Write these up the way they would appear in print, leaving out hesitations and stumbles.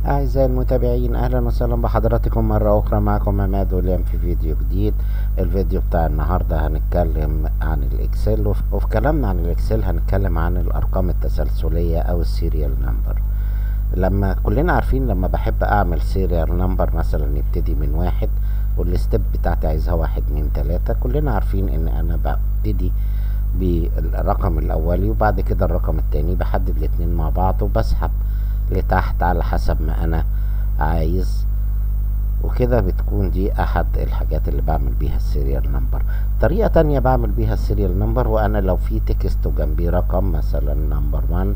أعزائي المتابعين، أهلا وسهلا بحضراتكم مرة أخرى. معكم عماد وليم في فيديو جديد. الفيديو بتاع النهاردة هنتكلم عن الإكسل، وفي كلامنا عن الإكسل هنتكلم عن الأرقام التسلسلية أو السيريال نمبر. لما كلنا عارفين لما بحب أعمل سيريال نمبر مثلا يبتدي من 1 والستيب بتاعتي عايزها 1 2 3، كلنا عارفين إن أنا ببتدي بالرقم الأولي وبعد كده الرقم التاني، بحدد الاتنين مع بعض وبسحب لتحت على حسب ما انا عايز، وكده بتكون دي احد الحاجات اللي بعمل بيها السيريال نمبر. طريقة تانية بعمل بيها السيريال نمبر، وانا لو في تكست وجنبيه رقم مثلا نمبر 1،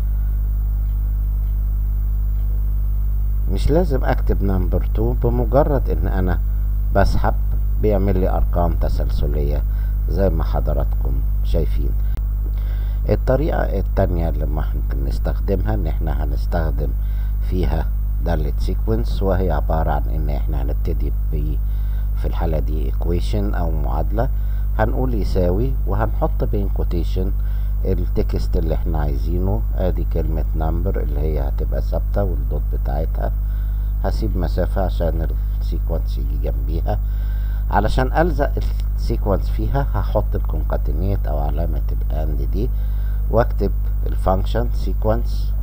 مش لازم اكتب نمبر 2، بمجرد ان انا بسحب بيعمل لي ارقام تسلسلية زي ما حضراتكم شايفين. الطريقة التانية اللي ممكن نستخدمها ان احنا هنستخدم فيها دالة سيكونس، وهي عبارة عن ان احنا هنبتدي في الحالة دي equation او معادلة، هنقول يساوي وهنحط بين كوتيشن التكست اللي احنا عايزينه. ادي كلمة نمبر اللي هي هتبقى ثابتة والدوت بتاعتها هسيب مسافة عشان السيكونس يجي جنبيها. علشان ألزق السيكونس فيها هحط الكونكاتينيت او علامة الاند دي واكتب الفانكشن سيكونس،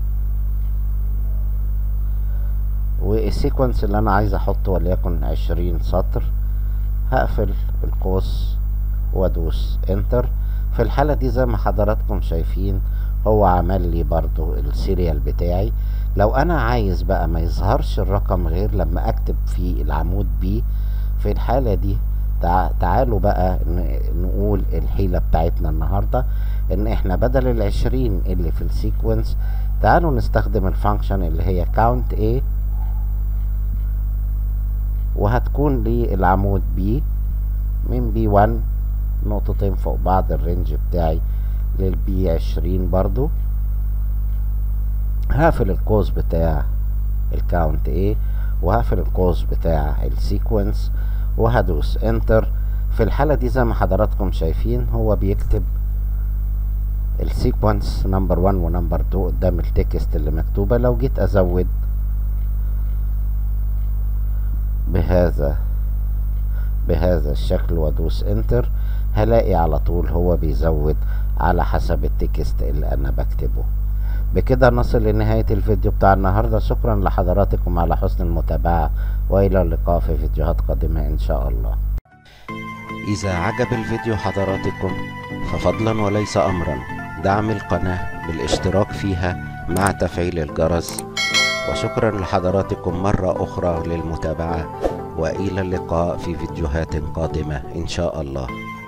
والسيكونس اللي انا عايز احطه وليكن 20 سطر. هقفل القوس وادوس انتر. في الحالة دي زي ما حضراتكم شايفين هو عمل لي برضو السيريال بتاعي. لو انا عايز بقى ما يظهرش الرقم غير لما اكتب في العمود بي، في الحالة دي تعالوا بقى نقول الحيلة بتاعتنا النهاردة، ان احنا بدل 20 اللي في السيكونس تعالوا نستخدم الفانكشن اللي هي count A، وهتكون لي العمود B من B1 نقطتين فوق بعض، الرينج بتاعي للبي 20 برضو. هقفل القوس بتاع الكاونت A وهقفل القوس بتاع السيكونس وهدوس انتر. في الحالة دي زي ما حضراتكم شايفين هو بيكتب السيكونس نمبر 1 ونمبر 2 قدام التكست اللي مكتوبة. لو جيت ازود بهذا الشكل وادوس انتر، هلاقي على طول هو بيزود على حسب التكست اللي انا بكتبه. بكده نصل لنهاية الفيديو بتاع النهاردة. شكرا لحضراتكم على حسن المتابعة، والى اللقاء في فيديوهات قادمة ان شاء الله. اذا عجب الفيديو حضراتكم ففضلا وليس امرا دعم القناة بالاشتراك فيها مع تفعيل الجرس. وشكرا لحضراتكم مرة اخرى للمتابعة، والى اللقاء في فيديوهات قادمة ان شاء الله.